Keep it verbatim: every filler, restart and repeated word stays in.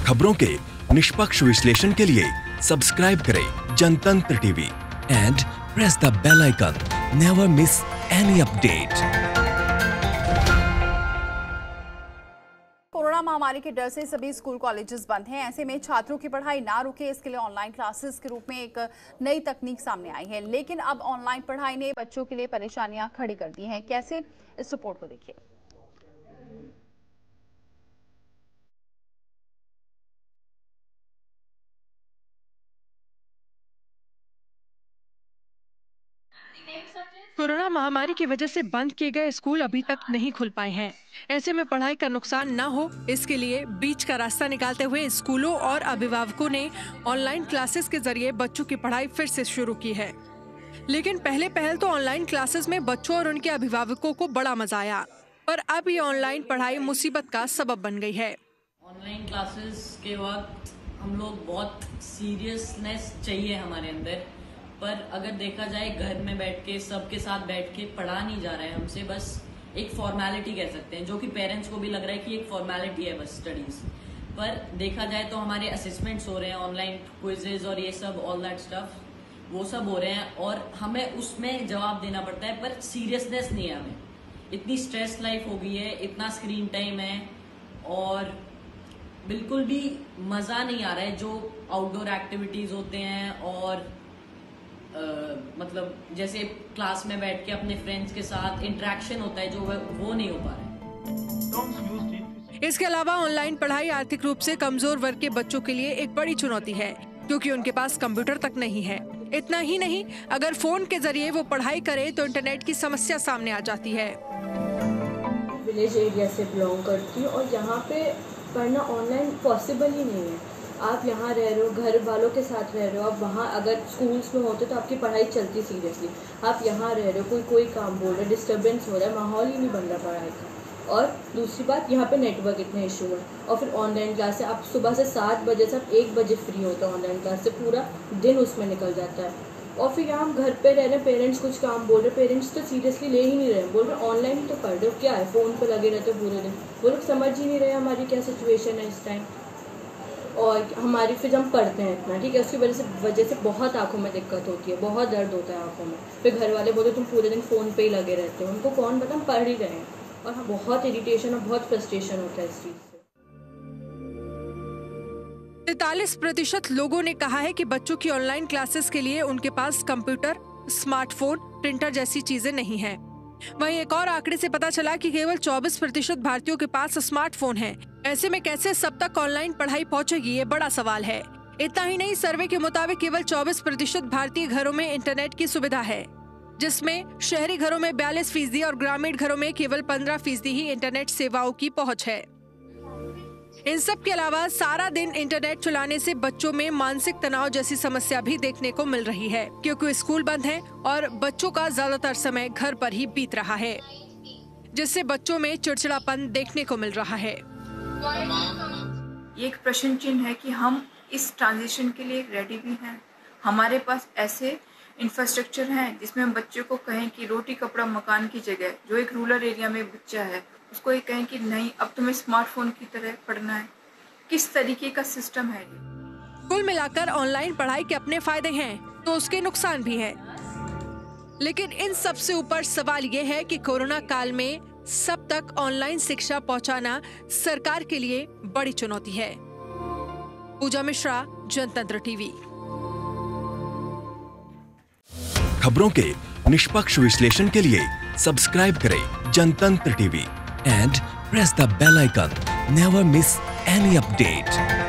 खबरों के निष्पक्ष विश्लेषण के लिए सब्सक्राइब करें Jantantra TV and press the bell icon. Never miss any update. Corona महामारी के डर से सभी स्कूल कॉलेजेस बंद हैं। ऐसे में छात्रों की पढ़ाई ना रुके, इसके लिए ऑनलाइन क्लासेस के रूप में एक नई तकनीक सामने आई है। लेकिन अब ऑनलाइन पढ़ाई ने बच्चों के लिए परेशानियां खड़ी कर दी हैं। कैसे, इस रिपोर्ट को देखिए। कोरोना महामारी की वजह से बंद किए गए स्कूल अभी तक नहीं खुल पाए हैं। ऐसे में पढ़ाई का नुकसान न हो, इसके लिए बीच का रास्ता निकालते हुए स्कूलों और अभिभावकों ने ऑनलाइन क्लासेस के जरिए बच्चों की पढ़ाई फिर से शुरू की है। लेकिन पहले पहल तो ऑनलाइन क्लासेस में बच्चों और उनके अभिभावकों को बड़ा मजा आया, पर अब ये ऑनलाइन पढ़ाई मुसीबत का सबब बन गई है। ऑनलाइन क्लासेस के वक्त हम लोग बहुत सीरियसनेस चाहिए हमारे अंदर, पर अगर देखा जाए घर में बैठ के सबके साथ बैठ के पढ़ा नहीं जा रहा है हमसे, बस एक फॉर्मेलिटी कह सकते हैं, जो कि पेरेंट्स को भी लग रहा है कि एक फॉर्मेलिटी है बस स्टडीज। पर देखा जाए तो हमारे असेसमेंट्स हो रहे हैं, ऑनलाइन क्विजेज और ये सब ऑल दैट स्टफ वो सब हो रहे हैं और हमें उसमें जवाब देना पड़ता है, पर सीरियसनेस नहीं है हमें। इतनी स्ट्रेस लाइफ हो गई है, इतना स्क्रीन टाइम है और बिल्कुल भी मजा नहीं आ रहा है। जो आउटडोर एक्टिविटीज होते हैं और Uh, मतलब जैसे क्लास में बैठ के अपने फ्रेंड्स के साथ इंटरेक्शन होता है, जो वो नहीं हो पा रहा है। इसके अलावा ऑनलाइन पढ़ाई आर्थिक रूप से कमजोर वर्ग के बच्चों के लिए एक बड़ी चुनौती है, क्योंकि उनके पास कंप्यूटर तक नहीं है। इतना ही नहीं, अगर फोन के जरिए वो पढ़ाई करे तो इंटरनेट की समस्या सामने आ जाती है। विलेज एरिया से बिलोंग करती हूँ और यहाँ पे पढ़ना ऑनलाइन पॉसिबल ही नहीं है। आप यहाँ रह रहे हो, घर वालों के साथ रह रहे हो, आप वहाँ अगर स्कूल्स में होते तो आपकी पढ़ाई चलती सीरियसली। आप यहाँ रह रहे हो, कोई कोई काम बोल रहा है, डिस्टर्बेंस हो रहा है, माहौल ही नहीं बन रहा पढ़ाई का। और दूसरी बात, यहाँ पे नेटवर्क इतने इशू है और फिर ऑनलाइन क्लास से आप सुबह से सात बजे से आप एक बजे फ्री होते हो, ऑनलाइन क्लास से पूरा दिन उसमें निकल जाता है। और फिर यहाँ हम घर पे रह रहे हैं, पेरेंट्स कुछ काम बोल रहे, पेरेंट्स तो सीरियसली ले ही नहीं रहे, बोल रहे ऑनलाइन तो पढ़ रहे हो, क्या है फ़ोन पे लगे रहते हो पूरे दिन। वो लोग समझ ही नहीं रहे हमारी क्या सिचुएशन है इस टाइम और हमारी फिर हम पढ़ते हैं इतना, ठीक है, उसकी वजह से वजह से बहुत आंखों में दिक्कत होती है, बहुत दर्द होता है आंखों में। फिर घर वाले बोलते तुम पूरे दिन फ़ोन पे ही लगे रहते हो, उनको कौन पता हम पढ़ ही रहे हैं। और हाँ, बहुत इरिटेशन और बहुत फ्रस्ट्रेशन होता है इस चीज़ से। तैतालीस प्रतिशत लोगों ने कहा है कि बच्चों की ऑनलाइन क्लासेस के लिए उनके पास कंप्यूटर, स्मार्टफोन, प्रिंटर जैसी चीजें नहीं है। वहीं एक और आंकड़े से पता चला कि केवल चौबीस प्रतिशत भारतीयों के पास स्मार्टफोन है। ऐसे में कैसे सब तक ऑनलाइन पढ़ाई पहुंचेगी, ये बड़ा सवाल है। इतना ही नहीं, सर्वे के मुताबिक केवल चौबीस प्रतिशत भारतीय घरों में इंटरनेट की सुविधा है, जिसमें शहरी घरों में बयालीस फीसदी और ग्रामीण घरों में केवल पंद्रह फीसदी ही इंटरनेट सेवाओं की पहुंच है। इन सब के अलावा सारा दिन इंटरनेट चलाने से बच्चों में मानसिक तनाव जैसी समस्या भी देखने को मिल रही है, क्योंकि स्कूल बंद है और बच्चों का ज्यादातर समय घर पर ही बीत रहा है, जिससे बच्चों में चिड़चिड़ापन देखने को मिल रहा है। ये एक प्रश्न चिन्ह है कि हम इस ट्रांजिशन के लिए रेडी भी हैं। हमारे पास ऐसे इंफ्रास्ट्रक्चर हैं जिसमें हम बच्चों को कहें कि रोटी कपड़ा मकान की जगह, जो एक रूरल एरिया में बच्चा है, उसको ये कहें कि नहीं अब तुम्हें स्मार्टफोन की तरह पढ़ना है। किस तरीके का सिस्टम है ये? कुल मिलाकर ऑनलाइन पढ़ाई के अपने फायदे हैं तो उसके नुकसान भी हैं। लेकिन इन सब से ऊपर सवाल ये है कि कोरोना काल में सब तक ऑनलाइन शिक्षा पहुंचाना सरकार के लिए बड़ी चुनौती है। पूजा मिश्रा, जनतंत्र टीवी। खबरों के निष्पक्ष विश्लेषण के लिए सब्सक्राइब करें Jantantra TV and press the bell icon. Never miss any update.